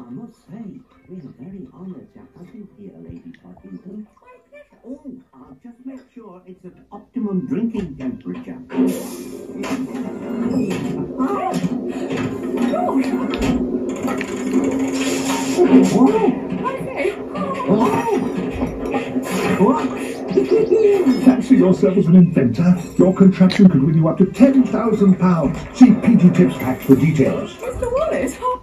I must say, we're very honoured to have you here, Lady Parkinson. Oh, I'll just make sure it's at optimum drinking temperature. Fancy yourself as an inventor? Your contraption could win you up to £10,000. See PG Tips Pack for details. Mr. Wallace,